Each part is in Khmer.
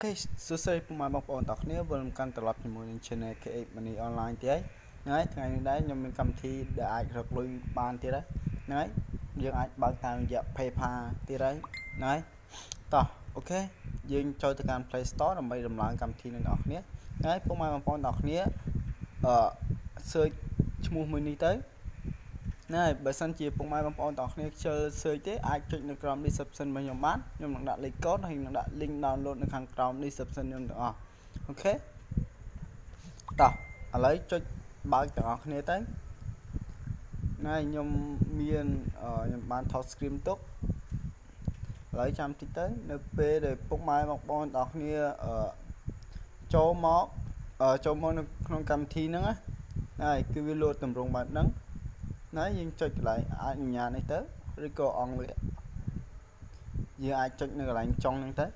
Okay, so sorry for my mom on talk near will can the lap in channel K money online today. Night, ngày đấy nhưng mình cầm thi để ai được lui ban tí đấy. Night, dương ai bao time dạ PayPal tí đấy. Night, tao, ok, dương cho tôi can Play Store làm bây làm lại cầm thi nên đọc nhé. Night, for my mom đọc nhé. Search mua mình đi tới. Này, bởi sân chia phong mai bóng đọc này chơi sơi thế ai chọn được cầm đi subscribe bao nhiêu mát nhưng mà đã lấy code hay đã link download được hàng cầm đi subscribe nhưng được ok tao lấy cho bao giờ này tới này nhom miền nhom ban thọ screen tốt lấy trăm tí tới np để phong mai bóng đọc này cho mó cho mó không cầm thi nữa này cứ video tầm rộng bạn nắng nói nhưng cho lại anh nhà này tới Rico on vậy giờ ai cho nó lại trong này tới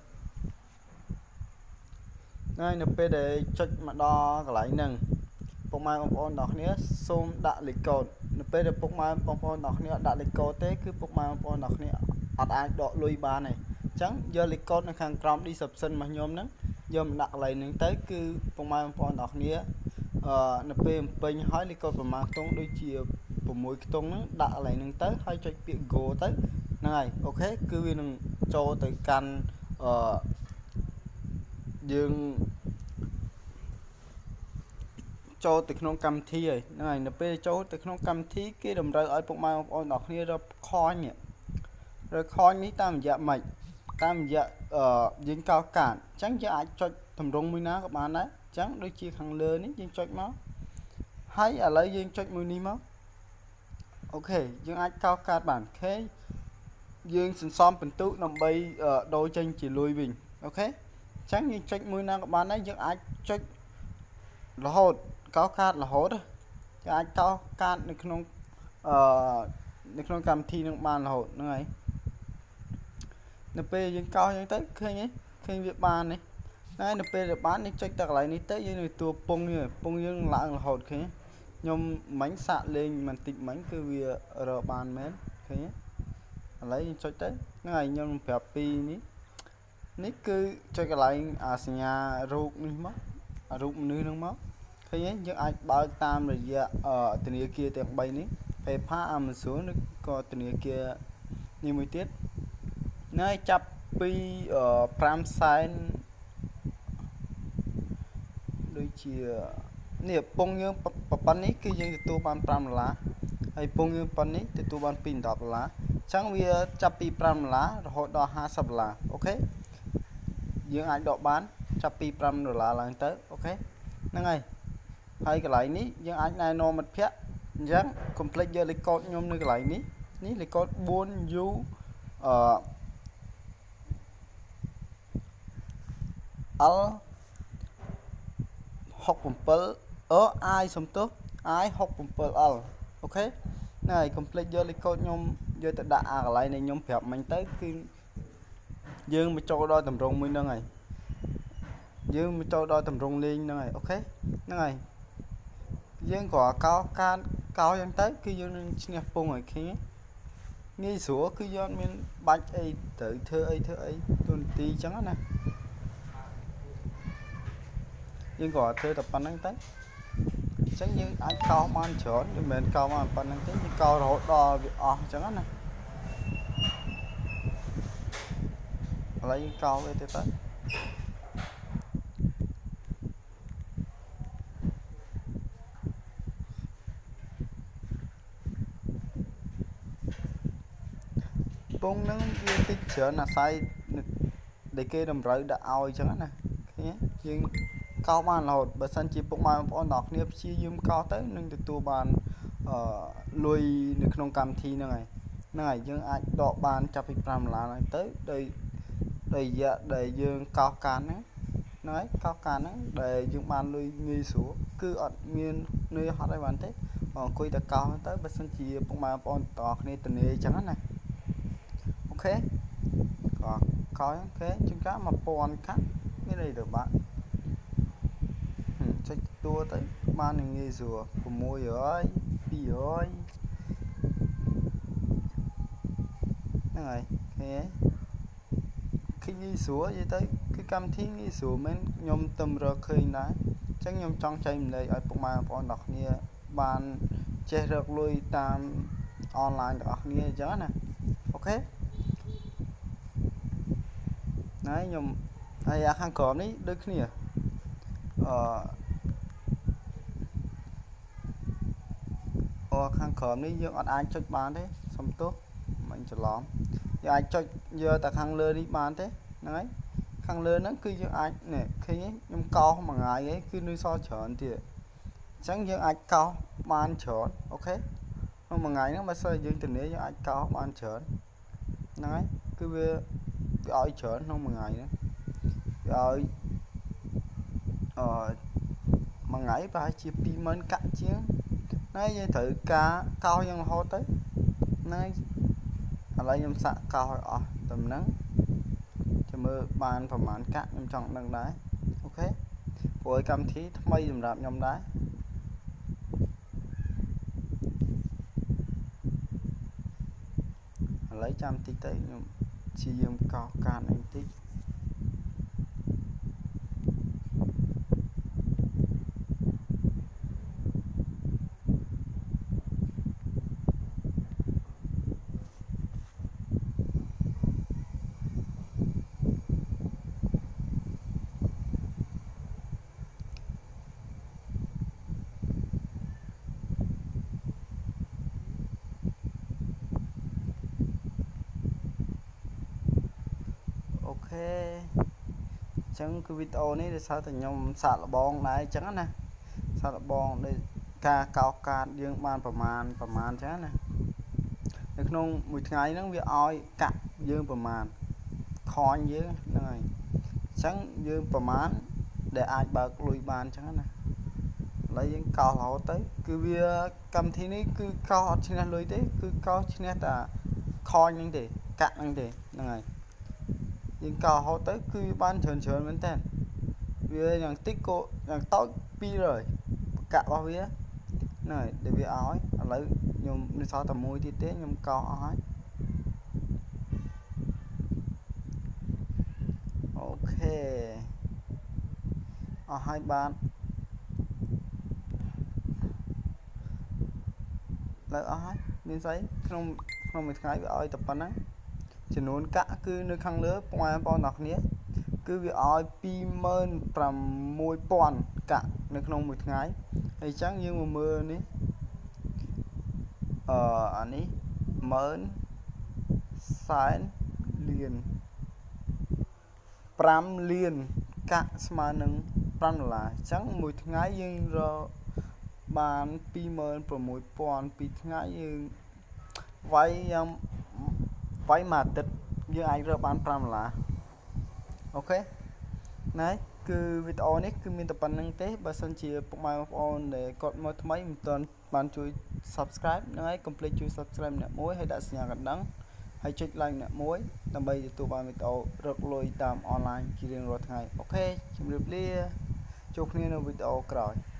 đây np để cho mà đo lại nâng phong mai bóng đọc nhé xôm đã lịch code np để phong mai bóng đọc nhé đã lịch code thế cứ phong mai bóng đọc nhé ai đọ lui ba này chẳng giờ lịch code nó khang crom đi sập sân mà nhôm nắng giờ mình đặt lại nâng tới cứ phong mai bóng đọc nhé np bên hỏi lịch code mà tung đôi chiều của mỗi cái tung nó đã lại nâng tới hay cho việc go tới này ok cứ viên cho tới căn dương cho từក្នុងកម្មវិធីហើយហ្នឹងហើយនៅពេលចូលទៅក្នុងកម្មវិធីគេតម្រូវឲ្យពុកម៉ែបងប្អូនទាំងគ្នារកខននេះតាមរយៈម៉េចតាមរយៈយើងកោកាតអញ្ចឹងយើងអាចចុចតម្រងមួយណាក៏បានដែរអញ្ចឹងដូចជាខាងលើនេះយើងចុចមកហើយឥឡូវយើងចុចមួយនេះមកអូខេយើងអាចកោកាតបានអូខេយើងសន្សំពិន្ទុដើម្បីដូរចេញជាលុយវិញអូខេអញ្ចឹងយើងចុចមួយណាក៏បានដែរយើងអាចចុចរហូតកោកាតរហូតយើងអាចកោកាតនៅក្នុងកម្មវិធីនឹងបានរហូតហ្នឹងហើយនៅពេលយើងកោអញ្ចឹងទៅឃើញវាបាននេះហើយនៅពេលដែលបាននេះចុចទៅកន្លែងនេះទៅយើងនឹងតួពងយើងឡើងរហូតឃើញខ្ញុំមិញសាក់លេងបន្តិចមិញគឺវារកបានមែនឃើញឥឡូវយើងចុចទៅហ្នឹងហើយខ្ញុំប្រាប់ពីនេះគឺចុចកន្លែងសញ្ញារូបនេះមករូបមនុស្សហ្នឹងមកឃើញយើងអាចបើកតាមរយៈធនាគារទាំង3នេះ PayPal Amazon ឬក៏ធនាគារនេះមួយទៀតនៅចាប់ពី5សែនដូចជានេះពងយើងប៉ុណ្ណេះគឺយើងទទួលបាន$5ហើយពងយើងប៉ុណ្ណេះទទួលបានពី$10អញ្ចឹងវាចាប់ពី$5រហូតដល់$50អូខេយើងអាចដកបានចាប់ពី$5ឡើងទៅអូខេហ្នឹងហើយកន្លែងនេះយើងអាចណែនាំមិត្តភ័ក្តិអញ្ចឹងកុំភ្លេចយកលេខកូដខ្ញុំនៅកន្លែងនេះលេខកូដ 4U L 67 I សំទោស I 67L អូខេហ្នឹងហើយកុំភ្លេចយកលេខកូដខ្ញុំយកទៅដាក់កន្លែងនេះខ្ញុំប្រាប់មិញទៅគឺយើងមកចូលដល់តម្រងមួយហ្នឹងហើយយើងមកចូលដល់តម្រងលេងហ្នឹងហើយអូខេហ្នឹងហើយយើងក៏កោកាតកោយ៉ាងទៅគឺយើងនឹងឈ្នះពងឲ្យឃើញងាយស្រួលគឺយើងមានបាច់អីត្រូវធ្វើអីទូនទីអញ្ចឹងណាយើងក៏ធ្វើតែប៉ុណ្្នឹងទៅអញ្ចឹងយើងអាចកោបានច្រើនមិនមែនកោបានប៉ុណ្្នឹងទេយើងកោរហូតដល់វាអស់អញ្ចឹងណាឥឡូវយើងកោវាទៅពងនឹងវាតិចច្រើនអាស្រ័យដែលគេតម្រូវដាក់ឲ្យអញ្ចឹងណាឃើញយើងកោបានរហូតបើសិនជាពុកម៉ែបងប្អូនទាំងគ្នាព្យាយាមកោទៅនឹងទទួលបានលុយនៅក្នុងកម្មវិធីហ្នឹងហើយយើងអាចដកបានចាប់ពី$5ឡើងទៅដោយរយៈដែលយើងកោកានហ្នឹងហើយកោកានហ្នឹងដែលយើងបានលុយងាយស្រួលគឺអត់មាននឿយហត់អីបានទេអង្គុយតែកោទៅបើសិនជាពុកម៉ែបងប្អូនទាំងគ្នាទនាអញ្ចឹងណាអូខេក៏កោអូខេជួនកាល1000កាត់មានអីទៅបាទចុចតួទៅបាននឹងងាយស្រួល600 200ហ្នឹងហើយឃើញងាយស្រួលនិយាយទៅគឺកម្មវិធីនេះស្រួលមែនខ្ញុំទំរកឃើញដែរអញ្ចឹងខ្ញុំចង់ចែកម្លែកឲ្យពុកម៉ែបងប្អូនទាំងគ្នាបានចេះរកលុយតាមអនឡាញទាំងអស់គ្នាអញ្ចឹងណាអូខេហើយខ្ញុំហើយអាខាងក្រោមនេះដូចគ្នាខាងក្រោមនេះយើងអត់អាចចុចបានទេសុំទោសមិនច្រឡំយើងអាចចុចយកតែខាងលើនេះបានទេហ្នឹងហើយខាងលើហ្នឹងគឺយើងអាចនេះឃើញខ្ញុំកោសមួយថ្ងៃឯងគឺនៅសល់ច្រើនទៀតអញ្ចឹងយើងអាចកោសបានច្រើនអូខេក្នុងមួយថ្ងៃហ្នឹងបើសិនយើងធានាយើងអាចកោសបានច្រើនហ្នឹងហើយគឺវាឲ្យច្រើនក្នុងមួយថ្ងៃហ្នឹងវាឲ្យមួយថ្ងៃប្រហែលជា20000កាក់ជាងហើយយើងត្រូវការកោសយ៉ាងរហូតទៅហ្នឹងឥឡូវខ្ញុំសាក់កោសឲ្យអស់តែហ្នឹងចាំមើលបានប្រហែលកាក់ខ្ញុំចង់ដឹងដែរអូខេព្រោះកម្មវិធីថ្មីសម្រាប់ខ្ញុំដែរឥឡូវចាំតិចទៅខ្ញុំព្យាយាមកោសកាតនេះតិចអូខេអញ្ចឹងគឺវីដេអូនេះដោយសារតែខ្ញុំសាកល្បងដែរអញ្ចឹងណាសាកល្បងដោយការកោសកាតយើងបានប្រមាណអញ្ចឹងណានៅក្នុងមួយថ្ងៃហ្នឹងវាឲ្យកាក់យើងប្រមាណខនយើងហ្នឹងហើយអញ្ចឹងយើងប្រមាណដែលអាចបើកលុយបានអញ្ចឹងណាឥឡូវយើងកោសរហូតទៅគឺវាកម្មវិធីនេះគឺកោសអត់ឈ្នះលុយទេគឺកោសឈ្នះតែខនហ្នឹងទេកាក់ហ្នឹងទេហ្នឹងហើយយើងកោរហូតទៅគឺបានច្រើនមែនតើវាយ៉ាងតិចក៏យ៉ាងតូច200កាក់របស់វាហ្នឹងហើយដែលវាឲ្យឥឡូវខ្ញុំនៅសល់តែមួយទៀតទេខ្ញុំកោសអស់ហើយអូខេអស់ហើយបានលើអស់ហើយមានស្អីក្នុងមួយថ្ងៃវាឲ្យតែប៉ុណ្ណឹងចំនួនកាក់គឺនៅខាងលើបងប្អូនទាំងគ្នាគឺវាឲ្យ26000កាក់នៅក្នុងមួយថ្ងៃហើយអញ្ចឹងយើងមកមើលនេះអានេះ10000សែនលាន5លានកាក់ស្មើនឹង$5អញ្ចឹងមួយថ្ងៃយើងរកបាន26000ពីថ្ងៃយើងវាយយ៉ាងមួយអាទិត្យយើងអាចរកបាន$5អូខេណាគឺវីដេអូនេះគឺមានតែប៉ុណ្្នឹងទេបើសិនជាពុកម៉ែបងប្អូនដែលគាត់មកថ្មីមិនទាន់បានជួយ Subscribe ហ្នឹងហើយកុំភ្លេចជួយ Subscribe អ្នកមួយហើយដាក់សញ្ញាកណ្ដឹងហើយចុច Like អ្នកមួយដើម្បីទទួលបានវីដេអូរកលុយតាមអនឡាញជារៀងរាល់ថ្ងៃអូខេជម្រាបលាជួបគ្នានៅវីដេអូក្រោយ